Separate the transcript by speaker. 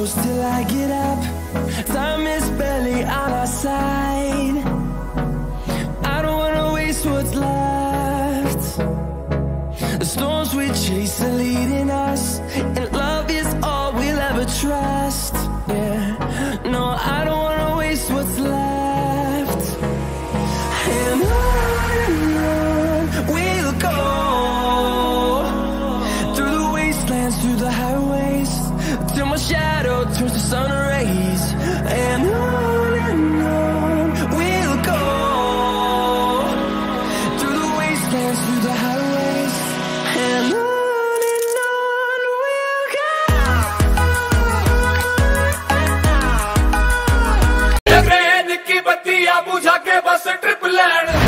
Speaker 1: close till I get up. Time is barely on our side. I don't wanna waste what's left. The storms we chase are leading us, and love is all we'll ever trust. Yeah, no, I don't wanna waste what's left. And on we'll go, through the wastelands, through the highways, till my shadow turns to sun rays. And on we'll go, through the wastelands, through the highways, and on we'll go.
Speaker 2: Train की बत्तियां बुझा के बस trip land